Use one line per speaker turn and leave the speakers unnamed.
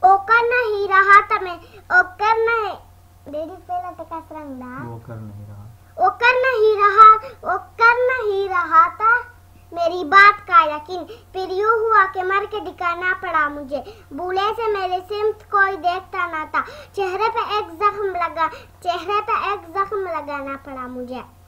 ओकर नहीं रहा था मैं ओकर नहीं डेडी पहला तो कसरंगा ओकर नहीं रहा था मेरी बात का यकीन फिर यूं हुआ कि मर के दिखाना पड़ा मुझे बूढ़े से मेरे सिमत कोई देखता ना था चेहरे पे एक जख्म लगाना पड़ा मुझे।